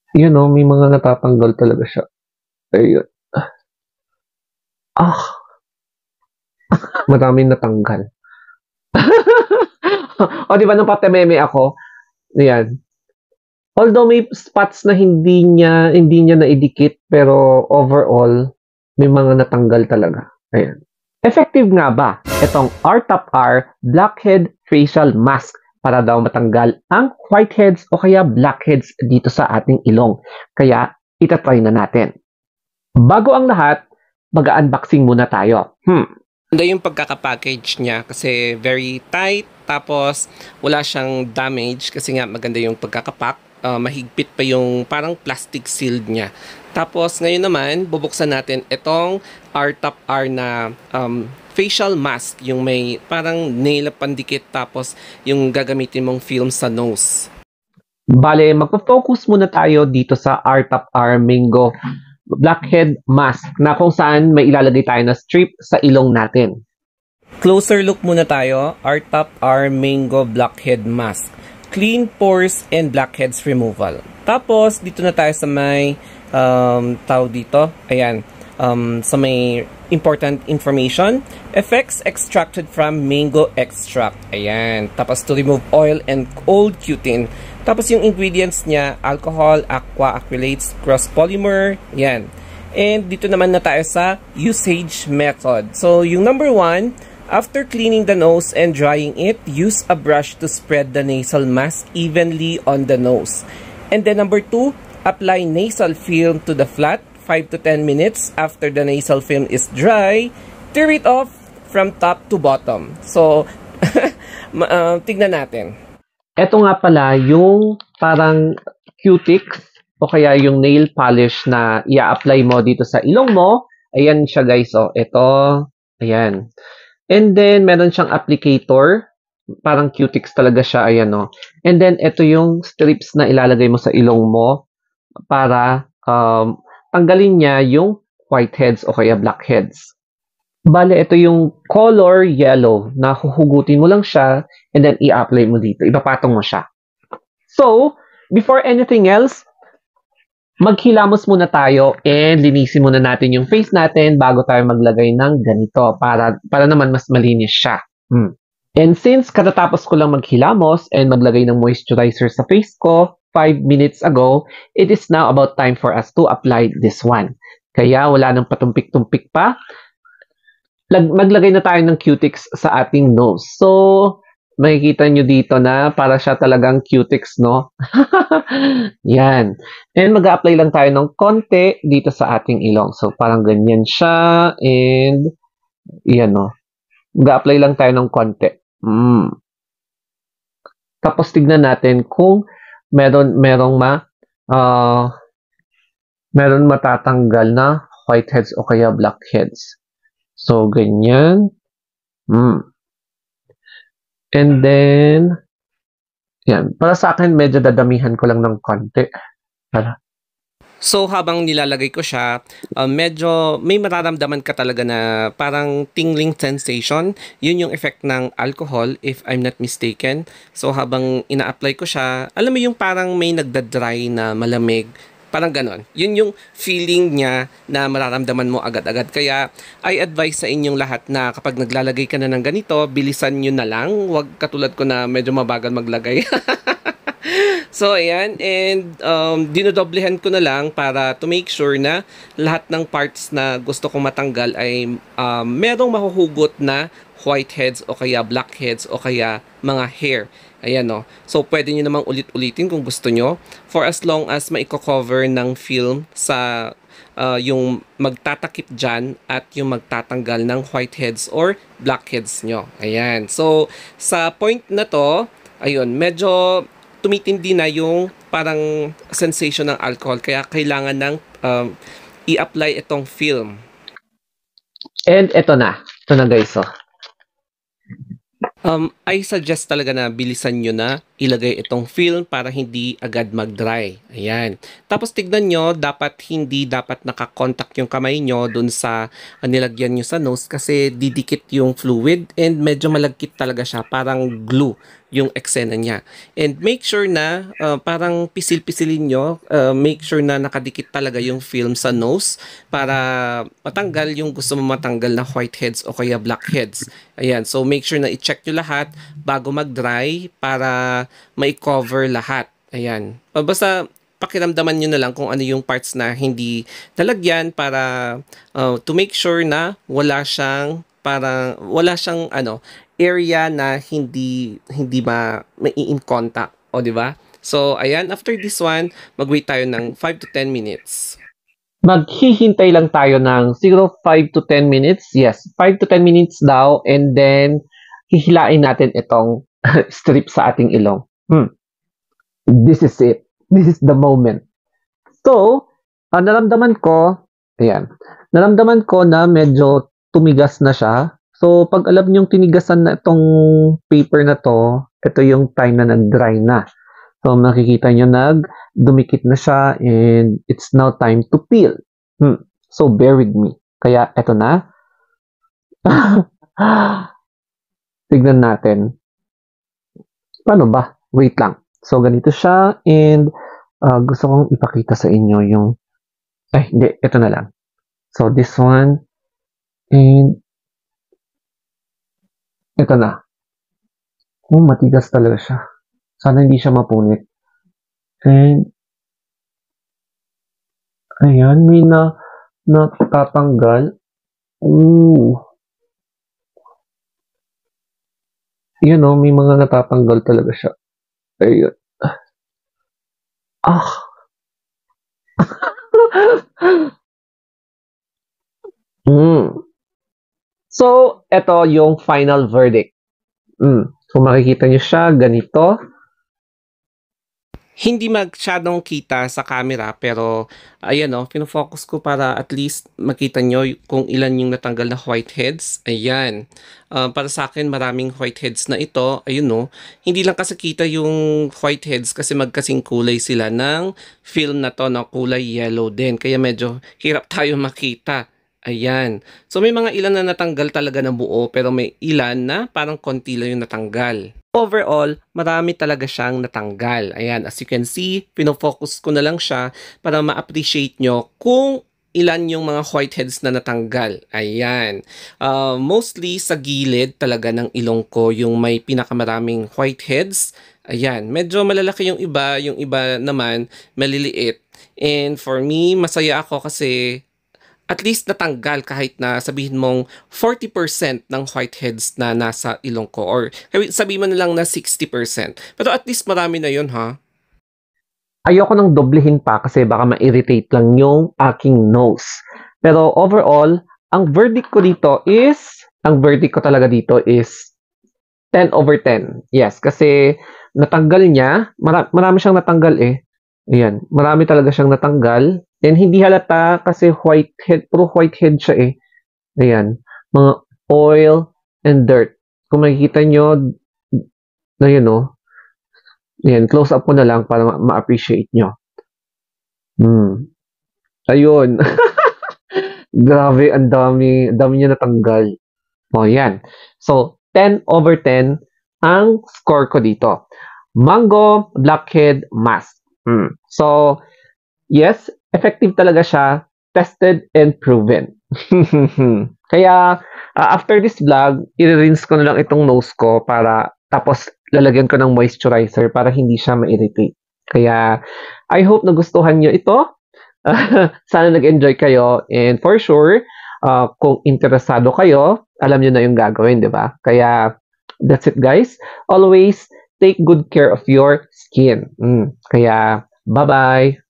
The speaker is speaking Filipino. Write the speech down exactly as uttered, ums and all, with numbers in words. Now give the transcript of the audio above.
Yun know, may mga natatanggal talaga siya. Ayun. Ah, madaming natanggal. O, di ba nung patememe ako, ayan. Although may spots na hindi niya hindi niya naidikit, pero overall, may mga natanggal talaga. Ayan. Effective nga ba itong R Top R Blackhead Facial Mask para daw matanggal ang whiteheads o kaya blackheads dito sa ating ilong? Kaya itatry na natin. Bago ang lahat, mag-unboxing muna tayo. Hmm. Ganda yung pagkakapackage niya kasi very tight, tapos wala siyang damage kasi nga maganda yung pagkakapack. Uh, mahigpit pa yung parang plastic sealed niya. Tapos ngayon naman, bubuksan natin itong R Top R na um, facial mask, yung may parang nail pandikit tapos yung gagamitin mong film sa nose. Bale, magpo-focus muna tayo dito sa R Top R Mango Blackhead Mask na kung saan may ilalagay tayo na strip sa ilong natin. Closer look muna tayo. R Top R Mango Blackhead Mask. Clean pores and blackheads removal. Tapos, dito na tayo sa may um, tao dito. Ayan. Um, sa may important information. Effects extracted from mango extract. Ayan. Tapos, to remove oil and old cutin. Tapos yung ingredients niya, alcohol, aqua, acrylates, cross polymer, yan. And dito naman na tayo sa usage method. So yung number one, after cleaning the nose and drying it, use a brush to spread the nasal mask evenly on the nose. And then number two, apply nasal film to the flat five to ten minutes after the nasal film is dry. Tear it off from top to bottom. So, uh, tignan natin. Ito nga pala yung parang cutics o kaya yung nail polish na i-apply mo dito sa ilong mo. Ayan siya guys, oh. Ito, ayan. And then, meron siyang applicator. Parang cutics talaga siya, ayan, oh. And then, ito yung strips na ilalagay mo sa ilong mo para um, tanggalin niya yung whiteheads o kaya blackheads. Bale, ito yung color yellow na huhugutin mo lang siya and then i-apply mo dito. Ipapatong mo siya. So, before anything else, maghilamos muna tayo and linisin muna natin yung face natin bago tayo maglagay ng ganito para, para naman mas malinis siya. Hmm. And since katatapos ko lang maghilamos and maglagay ng moisturizer sa face ko five minutes ago, it is now about time for us to apply this one. Kaya wala nang patumpik-tumpik pa. Maglagay na tayo ng cutics sa ating nose. So, makikita nyo dito na para siya talagang cutics, no? Yan. And mag-a-apply lang tayo ng konti dito sa ating ilong. So, parang ganyan siya. And, yan, no? Mag-a-apply lang tayo ng konti. Mm. Tapos, tignan natin kung meron, merong ma, uh, meron matatanggal na whiteheads o kaya blackheads. So, ganyan. Mm. And then, yan. Para sa akin, medyo dadamihan ko lang ng konti. Para. So, habang nilalagay ko siya, uh, medyo may mararamdaman ka talaga na parang tingling sensation. Yun yung effect ng alcohol, if I'm not mistaken. So, habang ina-apply ko siya, alam mo yung parang may nagda-dry na malamig. Parang ganon. Yun yung feeling niya na mararamdaman mo agad-agad. Kaya, I advise sa inyong lahat na kapag naglalagay ka na ng ganito, bilisan nyo na lang. Huwag katulad ko na medyo mabagal maglagay. So, ayan. And, um, dinodoblehan ko na lang para to make sure na lahat ng parts na gusto kong matanggal ay um, merong mahuhugot na whiteheads o kaya blackheads o kaya mga hair. Ayan, no. So, pwede nyo namang ulit-ulitin kung gusto nyo for as long as maiko-cover ng film sa uh, yung magtatakip dyan at yung magtatanggal ng whiteheads or blackheads nyo. Ayan. So, sa point na to, ayun, medyo tumitindi na yung parang sensation ng alcohol. Kaya kailangan ng um, i-apply itong film. And ito na. Ito na guys, oh. Um, I suggest talaga na bilisan nyo na ilagay itong film para hindi agad mag-dry. Ayan. Tapos tignan nyo, dapat hindi dapat nakakontak yung kamay nyo dun sa uh, nilagyan nyo sa nose kasi didikit yung fluid and medyo malagkit talaga siya. Parang glue yung eksena niya. And make sure na uh, parang pisil-pisilin nyo, uh, make sure na nakadikit talaga yung film sa nose para matanggal yung gusto mo matanggal na whiteheads o kaya blackheads. Ayan, so make sure na i-check nyo lahat bago mag-dry para may-cover lahat. Ayan. Uh, basta pakiramdaman nyo na lang kung ano yung parts na hindi nalagyan para uh, to make sure na wala siyang para wala siyang ano area na hindi hindi ba may in contact, o di ba? So ayan, after this one, mag-wait tayo ng five to ten minutes. Maghihintay lang tayo ng siguro five to ten minutes. Yes, five to ten minutes daw, and then hihilain natin itong strip sa ating ilong. Hmm. This is it. This is the moment. So, uh, naramdaman ko, ayan, naramdaman ko na medyo tumigas na siya. So, pag alam niyong tinigasan na itong paper na to, ito yung time na nag-dry na. So, makikita niyo nag-dumikit na siya and it's now time to peel. Hmm. So, bear with me. Kaya, ito na. Tignan natin. Paano ba? Wait lang. So, ganito siya and uh, gusto kong ipakita sa inyo yung ay, hindi. Ito na lang. So, this one and ito na. Oh, matigas talaga siya. Sana hindi siya mapunit. And, ayan, may na, natatanggal. Ooh. Yun o, may mga natatanggal talaga siya. Ayun. Ah. mm. So, ito yung final verdict. Mm. So, makikita nyo siya, ganito. Hindi masyadong kita sa camera pero ayan o, pinofocus ko para at least makita nyo kung ilan yung natanggal na whiteheads. Ayan. Uh, para sa akin, maraming whiteheads na ito. Ayun o. Hindi lang kasi kita yung whiteheads kasi magkasing kulay sila ng film na to na kulay yellow din. Kaya medyo hirap tayo makita. Ayan. So may mga ilan na natanggal talaga na buo pero may ilan na parang konti lang yung natanggal. Overall, marami talaga siyang natanggal. Ayan, as you can see, pinofocus ko na lang siya para ma-appreciate nyo kung ilan yung mga whiteheads na natanggal. Ayan. Uh, mostly sa gilid talaga ng ilong ko yung may pinakamaraming whiteheads. Ayan, medyo malalaki yung iba, yung iba naman maliliit. And for me, masaya ako kasi at least natanggal kahit na sabihin mong forty percent ng whiteheads na nasa ilong ko or sabihin mo na lang na sixty percent. Pero at least marami na yun, ha? Ayoko nang doblehin pa kasi baka ma-irritate lang yung aking nose. Pero overall, ang verdict ko dito is, ang verdict ko talaga dito is ten over ten. Yes, kasi natanggal niya, mara- marami siyang natanggal eh. Ayan, marami talaga siyang natanggal. And hindi halata kasi whitehead, puro whitehead siya eh. Ayan, mga oil and dirt. Kung makikita nyo, na yun o. Ayan, close up ko na lang para ma-appreciate nyo. Hmm. Ayun. Grabe, ang dami, ang dami niya natanggal. O, yan. So, ten over ten ang score ko dito. Mango Blackhead Mask. Hmm. So, yes, effective talaga siya, tested and proven. Kaya, uh, after this vlog, i-rinse ko na lang itong nose ko para tapos lalagyan ko ng moisturizer para hindi siya ma-irritate. Kaya, I hope nagustuhan nyo ito. Sana nag-enjoy kayo. And for sure, uh, kung interesado kayo, alam nyo na yung gagawin, di ba? Kaya, that's it guys. Always take good care of your skin. Mm. Kaya, bye-bye!